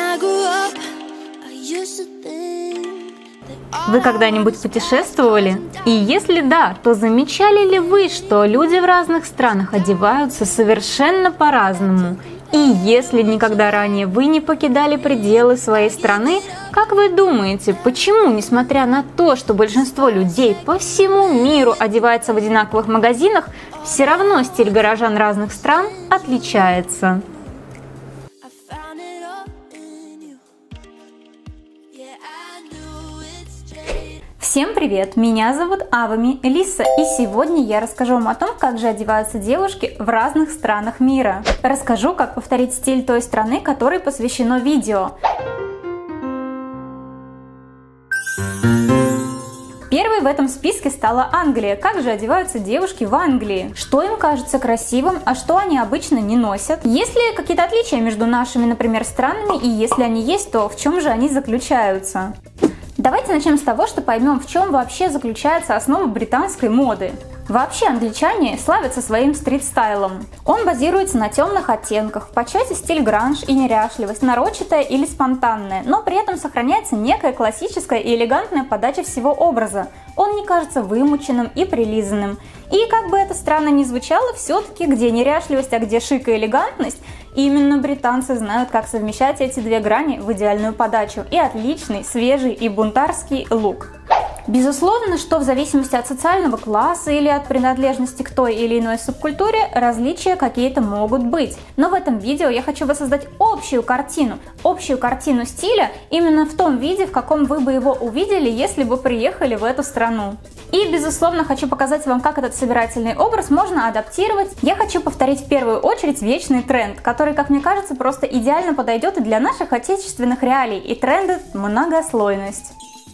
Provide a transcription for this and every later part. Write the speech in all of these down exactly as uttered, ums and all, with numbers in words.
Вы когда-нибудь путешествовали? И если да, то замечали ли вы, что люди в разных странах одеваются совершенно по-разному? И если никогда ранее вы не покидали пределы своей страны, как вы думаете, почему, несмотря на то, что большинство людей по всему миру одевается в одинаковых магазинах, все равно стиль горожан разных стран отличается? Всем привет! Меня зовут Авами Элиса, и сегодня я расскажу вам о том, как же одеваются девушки в разных странах мира. Расскажу, как повторить стиль той страны, которой посвящено видео. Первой в этом списке стала Англия. Как же одеваются девушки в Англии? Что им кажется красивым, а что они обычно не носят? Есть ли какие-то отличия между нашими, например, странами, и если они есть, то в чем же они заключаются? Давайте начнем с того, что поймем, в чем вообще заключается основа британской моды. Вообще англичане славятся своим стрит-стайлом. Он базируется на темных оттенках, в почете стиль гранж и неряшливость, нарочитая или спонтанная, но при этом сохраняется некая классическая и элегантная подача всего образа. Он не кажется вымученным и прилизанным. И как бы это странно ни звучало, все-таки где неряшливость, а где шик и элегантность, именно британцы знают, как совмещать эти две грани в идеальную подачу и отличный, свежий и бунтарский лук. Безусловно, что в зависимости от социального класса или от принадлежности к той или иной субкультуре, различия какие-то могут быть. Но в этом видео я хочу воссоздать общую картину, общую картину стиля именно в том виде, в каком вы бы его увидели, если бы приехали в эту страну. И, безусловно, хочу показать вам, как этот собирательный образ можно адаптировать. Я хочу повторить в первую очередь вечный тренд, который, как мне кажется, просто идеально подойдет и для наших отечественных реалий, и тренд – многослойность.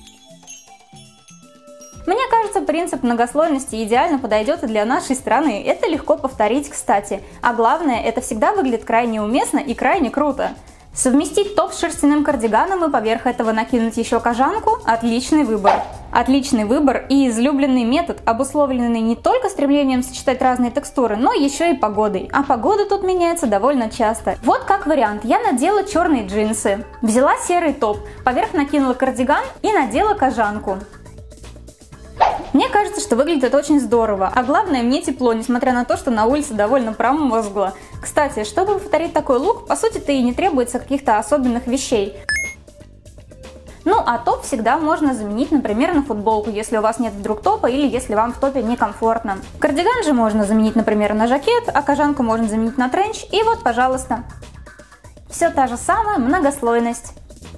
Мне кажется, принцип многослойности идеально подойдет и для нашей страны. Это легко повторить, кстати. А главное, это всегда выглядит крайне уместно и крайне круто. Совместить топ с шерстяным кардиганом и поверх этого накинуть еще кожанку – отличный выбор. Отличный выбор и излюбленный метод, обусловленный не только стремлением сочетать разные текстуры, но еще и погодой. А погода тут меняется довольно часто. Вот как вариант. Я надела черные джинсы, взяла серый топ, поверх накинула кардиган и надела кожанку. Мне кажется, что выглядит это очень здорово, а главное, мне тепло, несмотря на то, что на улице довольно промозгло. Кстати, чтобы повторить такой лук, по сути-то и не требуется каких-то особенных вещей. Ну, а топ всегда можно заменить, например, на футболку, если у вас нет вдруг топа или если вам в топе некомфортно. Кардиган же можно заменить, например, на жакет, а кожанку можно заменить на тренч, и вот, пожалуйста. Все та же самая многослойность.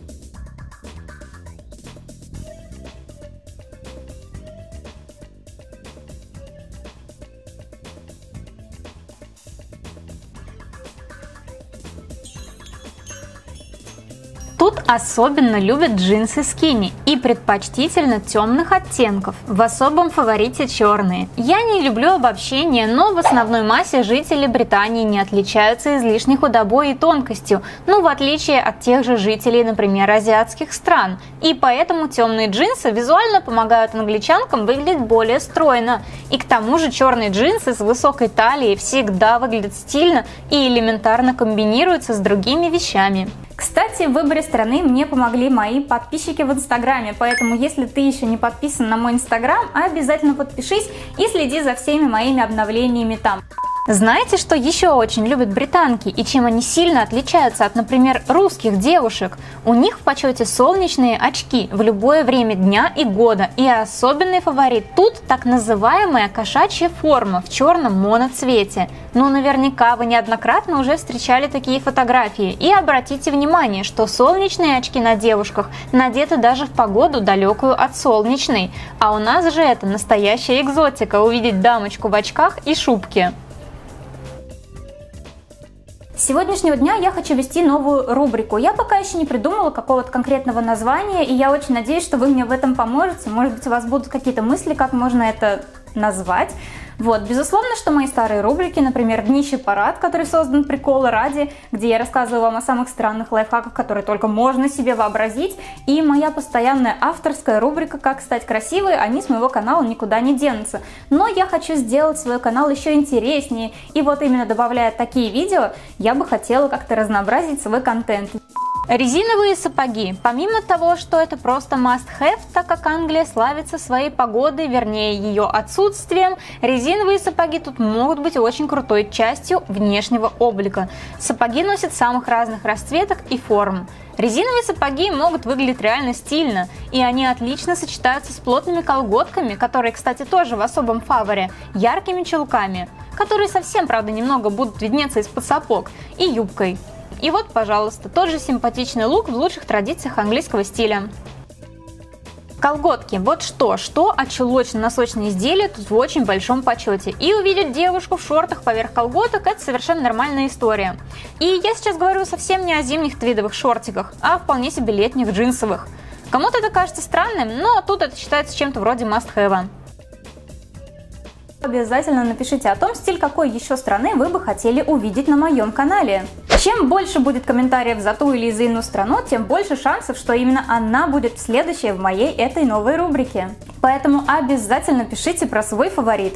Тут особенно любят джинсы скини и предпочтительно темных оттенков, в особом фаворите черные. Я не люблю обобщения, но в основной массе жители Британии не отличаются излишней худобой и тонкостью, ну в отличие от тех же жителей, например, азиатских стран. И поэтому темные джинсы визуально помогают англичанкам выглядеть более стройно. И к тому же черные джинсы с высокой талией всегда выглядят стильно и элементарно комбинируются с другими вещами. Кстати, в выборе страны мне помогли мои подписчики в Инстаграме, поэтому если ты еще не подписан на мой Инстаграм, обязательно подпишись и следи за всеми моими обновлениями там. Знаете, что еще очень любят британки и чем они сильно отличаются от, например, русских девушек? У них в почете солнечные очки в любое время дня и года. И особенный фаворит тут так называемая кошачья форма в черном моноцвете. Ну, наверняка вы неоднократно уже встречали такие фотографии. И обратите внимание, что солнечные очки на девушках надеты даже в погоду, далекую от солнечной. А у нас же это настоящая экзотика – увидеть дамочку в очках и шубке. С сегодняшнего дня я хочу вести новую рубрику. Я пока еще не придумала какого-то конкретного названия, и я очень надеюсь, что вы мне в этом поможете. Может быть, у вас будут какие-то мысли, как можно это назвать. Вот, безусловно, что мои старые рубрики, например, «Днище парад», который создан прикола ради, где я рассказываю вам о самых странных лайфхаках, которые только можно себе вообразить, и моя постоянная авторская рубрика «Как стать красивой», они с моего канала никуда не денутся. Но я хочу сделать свой канал еще интереснее, и вот именно добавляя такие видео, я бы хотела как-то разнообразить свой контент. Резиновые сапоги. Помимо того, что это просто must-have, так как Англия славится своей погодой, вернее ее отсутствием, резиновые сапоги тут могут быть очень крутой частью внешнего облика. Сапоги носят самых разных расцветок и форм. Резиновые сапоги могут выглядеть реально стильно, и они отлично сочетаются с плотными колготками, которые, кстати, тоже в особом фаворе, яркими чулками, которые совсем, правда, немного будут виднеться из-под сапог, и юбкой. И вот, пожалуйста, тот же симпатичный лук в лучших традициях английского стиля. Колготки. Вот что, что, а чулочно-носочные изделия тут в очень большом почете. И увидеть девушку в шортах поверх колготок – это совершенно нормальная история. И я сейчас говорю совсем не о зимних твидовых шортиках, а о вполне себе летних джинсовых. Кому-то это кажется странным, но тут это считается чем-то вроде must-have. Обязательно напишите о том, стиль какой еще страны вы бы хотели увидеть на моем канале. Чем больше будет комментариев за ту или за иную страну, тем больше шансов, что именно она будет следующая в моей этой новой рубрике. Поэтому обязательно пишите про свой фаворит.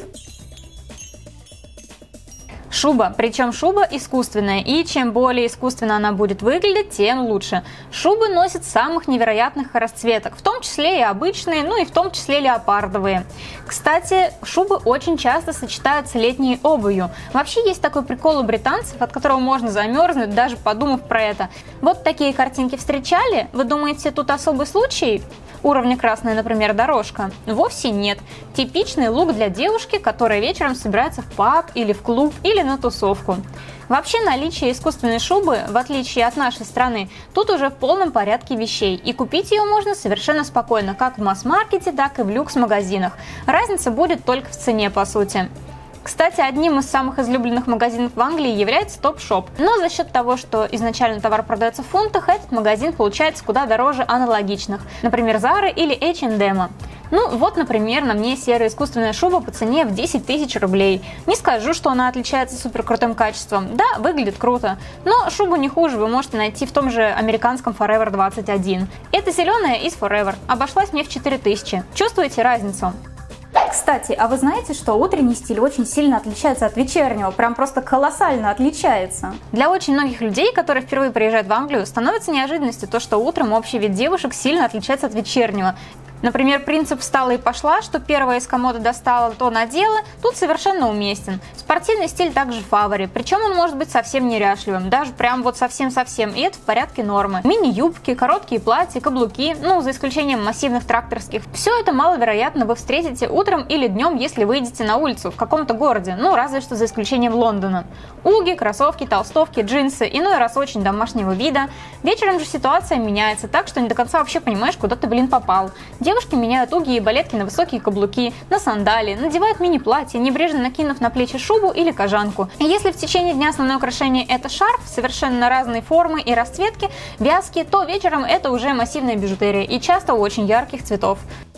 Шуба, причем шуба искусственная, и чем более искусственно она будет выглядеть, тем лучше. Шубы носят самых невероятных расцветок, в том числе и обычные, ну и в том числе леопардовые. Кстати, шубы очень часто сочетаются с летней обувью. Вообще есть такой прикол у британцев, от которого можно замерзнуть, даже подумав про это. Вот такие картинки встречали? Вы думаете, тут особый случай? Уровня красная, например, дорожка? Вовсе нет. Типичный лук для девушки, которая вечером собирается в паб или в клуб или на тусовку. Вообще наличие искусственной шубы, в отличие от нашей страны, тут уже в полном порядке вещей, и купить ее можно совершенно спокойно, как в масс-маркете, так и в люкс-магазинах. Разница будет только в цене, по сути. Кстати, одним из самых излюбленных магазинов в Англии является Topshop, но за счет того, что изначально товар продается в фунтах, этот магазин получается куда дороже аналогичных, например, Zara или эйч энд эм. Ну вот, например, на мне серая искусственная шуба по цене в десять тысяч рублей. Не скажу, что она отличается супер крутым качеством, да, выглядит круто, но шубу не хуже вы можете найти в том же американском Forever двадцать один. Это зеленая из Forever, обошлась мне в четыре тысячи. Чувствуете разницу? Кстати, а вы знаете, что утренний стиль очень сильно отличается от вечернего, прям просто колоссально отличается? Для очень многих людей, которые впервые приезжают в Англию, становится неожиданностью то, что утром общий вид девушек сильно отличается от вечернего. Например, принцип «встала и пошла», что первое из комода достала, то надела, тут совершенно уместен. Спортивный стиль также в фаворе, причем он может быть совсем неряшливым, даже прям вот совсем-совсем, и это в порядке нормы. Мини-юбки, короткие платья, каблуки, ну, за исключением массивных тракторских. Все это маловероятно вы встретите утром или днем, если выйдете на улицу в каком-то городе, ну, разве что за исключением Лондона. Уги, кроссовки, толстовки, джинсы, иной раз очень домашнего вида. Вечером же ситуация меняется так, что не до конца вообще понимаешь, куда ты, блин, попал. Девушки меняют уги и балетки на высокие каблуки, на сандалии, надевают мини-платье, небрежно накинув на плечи шубу или кожанку. И если в течение дня основное украшение это шарф, совершенно разные формы и расцветки, вязки, то вечером это уже массивная бижутерия и часто очень ярких цветов.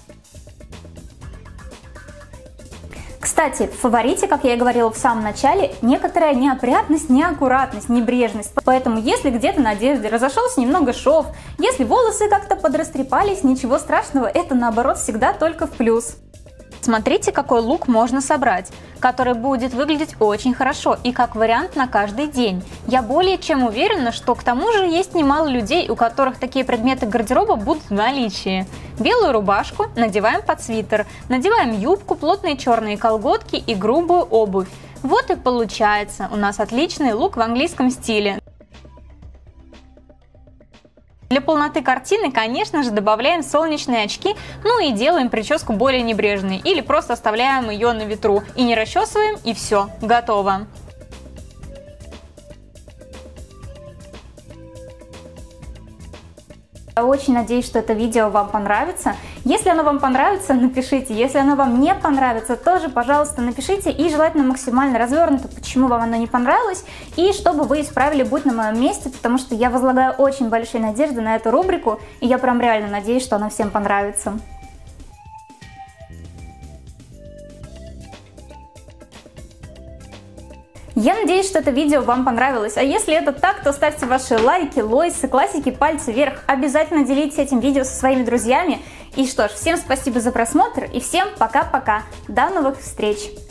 Кстати, в фаворите, как я и говорила в самом начале, некоторая неопрятность, неаккуратность, небрежность. Поэтому, если где-то на одежде разошелся немного шов, если волосы как-то подрастрепались, ничего страшного, это наоборот всегда только в плюс. Смотрите, какой лук можно собрать, который будет выглядеть очень хорошо и как вариант на каждый день. Я более чем уверена, что к тому же есть немало людей, у которых такие предметы гардероба будут в наличии. Белую рубашку надеваем под свитер, надеваем юбку, плотные черные колготки и грубую обувь. Вот и получается у нас отличный лук в английском стиле. Для полноты картины, конечно же, добавляем солнечные очки, ну и делаем прическу более небрежной, или просто оставляем ее на ветру и не расчесываем, и все, готово. Я очень надеюсь, что это видео вам понравится. Если оно вам понравится, напишите. Если оно вам не понравится, тоже, пожалуйста, напишите. И желательно максимально развернуто, почему вам оно не понравилось. И чтобы вы исправили, будь на моем месте, потому что я возлагаю очень большие надежды на эту рубрику. И я прям реально надеюсь, что она всем понравится. Я надеюсь, что это видео вам понравилось, а если это так, то ставьте ваши лайки, лойсы, классики, пальцы вверх. Обязательно делитесь этим видео со своими друзьями. И что ж, всем спасибо за просмотр и всем пока-пока. До новых встреч!